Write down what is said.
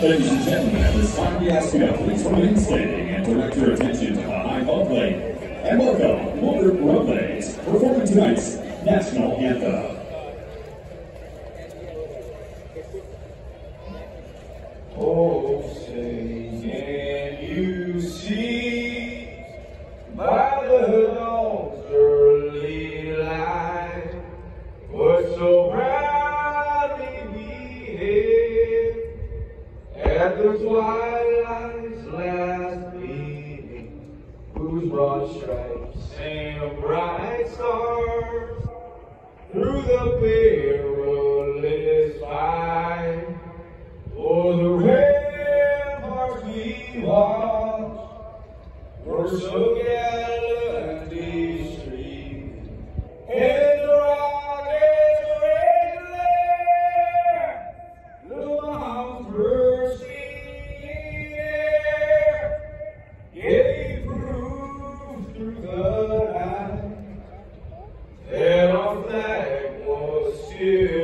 Ladies and gentlemen, at this time we ask you to please remain standing and direct your attention to the high ball plate. And welcome, Wilbert Robles, performing tonight's National Anthem. Oh, say, can you see by the dawn's early light what so proudly we hailed at the twilight's last gleaming, whose broad stripes and bright stars through the perilous fight o'er the ramparts we watched were so gallantly streaming, and the rocket's red glare, the bombs bursting air, gave proof through the night that our flag was still